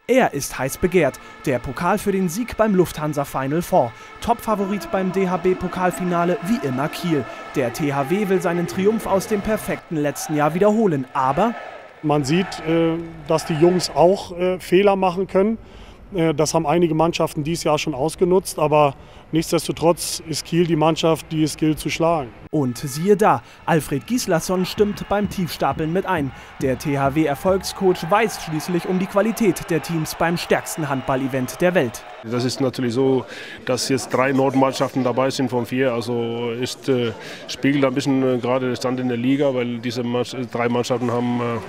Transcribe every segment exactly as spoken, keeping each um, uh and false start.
Er ist heiß begehrt. Der Pokal für den Sieg beim Lufthansa Final Four. Topfavorit beim D H B-Pokalfinale wie immer Kiel. Der T H W will seinen Triumph aus dem perfekten letzten Jahr wiederholen. Aber man sieht, dass die Jungs auch Fehler machen können. Das haben einige Mannschaften dieses Jahr schon ausgenutzt, aber nichtsdestotrotz ist Kiel die Mannschaft, die es gilt zu schlagen. Und siehe da, Alfred Gislason stimmt beim Tiefstapeln mit ein. Der T H W-Erfolgscoach weiß schließlich um die Qualität der Teams beim stärksten Handball-Event der Welt. Das ist natürlich so, dass jetzt drei Nordmannschaften dabei sind von vier. Also ist, äh, spiegelt ein bisschen äh, gerade der Stand in der Liga, weil diese drei Mannschaften haben äh,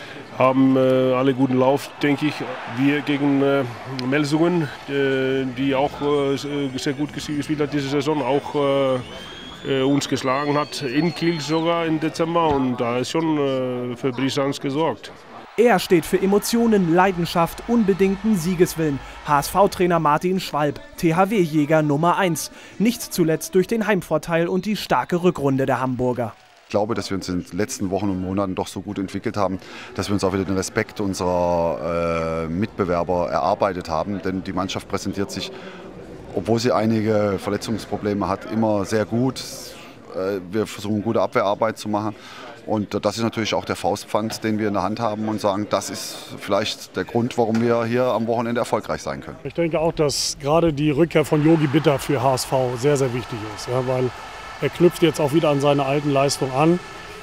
haben äh, alle guten Lauf, denke ich. Wir gegen äh, Melsungen, äh, die auch äh, sehr gut gespielt hat diese Saison, auch äh, uns geschlagen hat, in Kiel sogar im Dezember. Und da ist schon äh, für Brisanz gesorgt. Er steht für Emotionen, Leidenschaft, unbedingten Siegeswillen. H S V-Trainer Martin Schwalb, T H W-Jäger Nummer eins. Nicht zuletzt durch den Heimvorteil und die starke Rückrunde der Hamburger. Ich glaube, dass wir uns in den letzten Wochen und Monaten doch so gut entwickelt haben, dass wir uns auch wieder den Respekt unserer äh, Mitbewerber erarbeitet haben. Denn die Mannschaft präsentiert sich, obwohl sie einige Verletzungsprobleme hat, immer sehr gut. Äh, wir versuchen, gute Abwehrarbeit zu machen. Und das ist natürlich auch der Faustpfand, den wir in der Hand haben und sagen, das ist vielleicht der Grund, warum wir hier am Wochenende erfolgreich sein können. Ich denke auch, dass gerade die Rückkehr von Yogi Bitter für H S V sehr, sehr wichtig ist. Ja, weil er knüpft jetzt auch wieder an seine alten Leistungen an.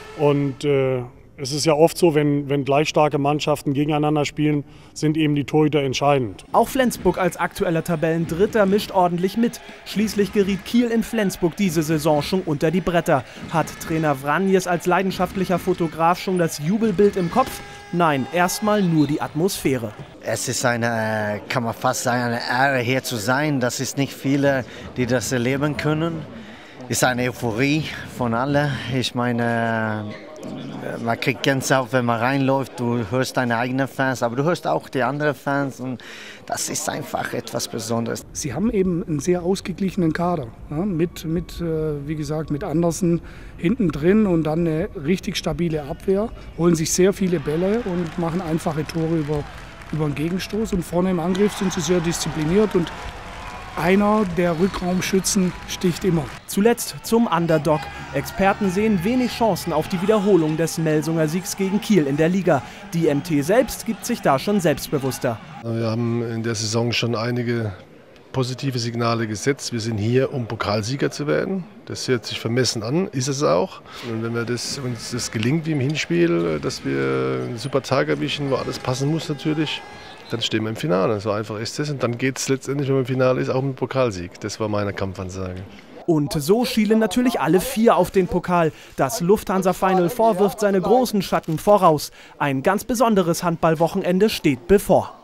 Und äh, es ist ja oft so, wenn, wenn gleich starke Mannschaften gegeneinander spielen, sind eben die Torhüter entscheidend. Auch Flensburg als aktueller Tabellendritter mischt ordentlich mit. Schließlich geriet Kiel in Flensburg diese Saison schon unter die Bretter. Hat Trainer Vranjes als leidenschaftlicher Fotograf schon das Jubelbild im Kopf? Nein, erstmal nur die Atmosphäre. Es ist eine, kann man fast sagen, eine Ehre, hier zu sein. Das ist nicht viele, die das erleben können. Es ist eine Euphorie von allen. Ich meine, man kriegt Gänsehaut, wenn man reinläuft. Du hörst deine eigenen Fans, aber du hörst auch die anderen Fans. Und das ist einfach etwas Besonderes. Sie haben eben einen sehr ausgeglichenen Kader. Ja, mit, mit, wie gesagt, mit Andersen hinten drin und dann eine richtig stabile Abwehr. Holen sich sehr viele Bälle und machen einfache Tore über, über den Gegenstoß. Und vorne im Angriff sind sie sehr diszipliniert. Und einer der Rückraumschützen sticht immer. Zuletzt zum Underdog. Experten sehen wenig Chancen auf die Wiederholung des Melsunger Siegs gegen Kiel in der Liga. Die M T selbst gibt sich da schon selbstbewusster. Wir haben in der Saison schon einige positive Signale gesetzt. Wir sind hier, um Pokalsieger zu werden. Das hört sich vermessen an, ist es auch. Und wenn wir das, uns das gelingt wie im Hinspiel, dass wir einen super Tag erwischen, wo alles passen muss natürlich, dann stehen wir im Finale. So einfach ist es. Und dann geht es letztendlich, wenn man im Finale ist, auch mit dem Pokalsieg. Das war meine Kampfansage. Und so schielen natürlich alle vier auf den Pokal. Das Lufthansa Final Four wirft seine großen Schatten voraus. Ein ganz besonderes Handballwochenende steht bevor.